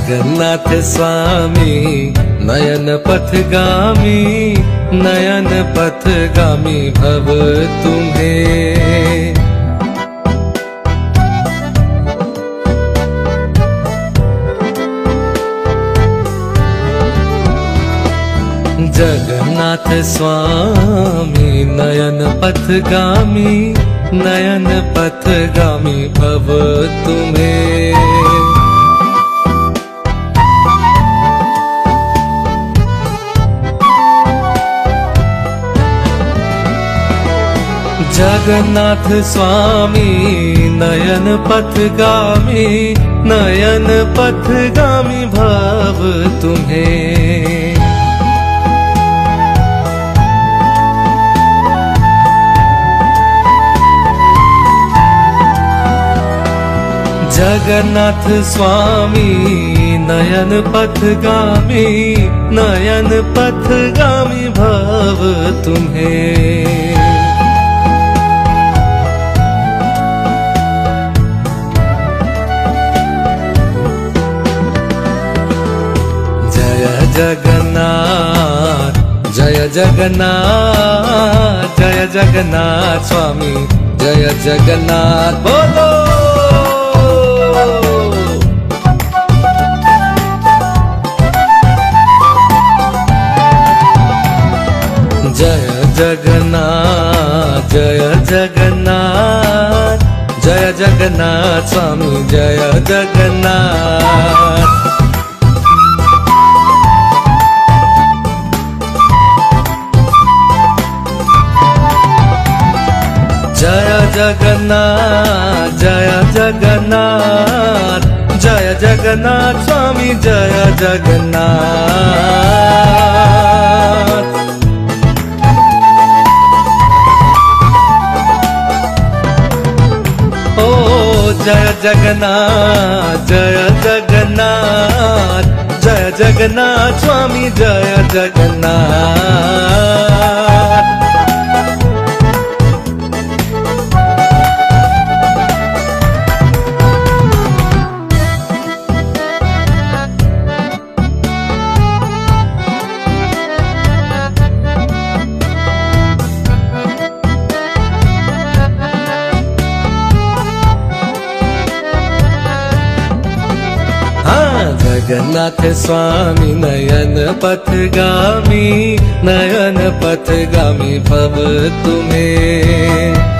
जगन्नाथ स्वामी नयन पथगामी, नयन पथगामी भव तुम्हें। जगन्नाथ स्वामी नयन पथगामी, नयन पथगामी भव तुम्हें। जगन्नाथ स्वामी नयन पथगामी, नयन पथगामी भव तुम्हें। जगन्नाथ स्वामी नयन पथगामी, नयन पथगामी भव तुम्हें। जय जगन्नाथ, जय जगन्नाथ, जय जगन्नाथ स्वामी, जय जगन्नाथ बोलो। जय जगन्नाथ, जय जगन्नाथ, जय जगन्नाथ स्वामी, जय जगन्नाथ। जय जगन्नाथ, जय जगन्नाथ, जय जगन्नाथ स्वामी, जय जगन्नाथ। ओ जय जगन्नाथ, जय जगन्नाथ, जय जगन्नाथ स्वामी, जय जगन्नाथ। जगन्नाथ स्वामी नयन पथगामी, नयन पथगामी भव तुम्हें।